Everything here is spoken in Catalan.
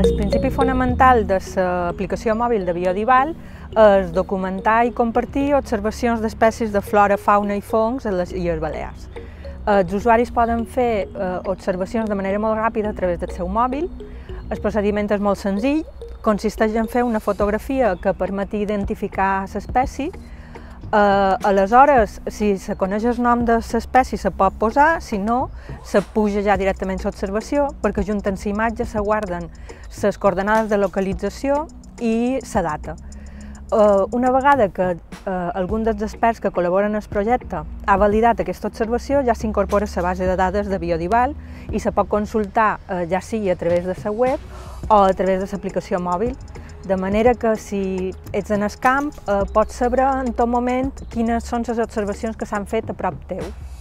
El principi fonamental de l'aplicació mòbil de Biodival és documentar i compartir observacions d'espècies de flora, fauna i fongs a les Illes Balears. Els usuaris poden fer observacions de manera molt ràpida a través del seu mòbil. El procediment és molt senzill, consisteix en fer una fotografia que permeti identificar l'espècie. Aleshores, si se coneix el nom de l'espècie se pot posar, si no, se puja ja directament l'observació, perquè junt amb l'imatge se guarden les coordenades de localització i la data. Una vegada que algun dels experts que col·laboren en el projecte ha validat aquesta observació, ja s'incorpora a la base de dades de Biodival i se pot consultar ja sigui a través de la web o a través de l'aplicació mòbil. De manera que si ets en el camp pots saber en tot moment quines són les observacions que s'han fet a prop teu.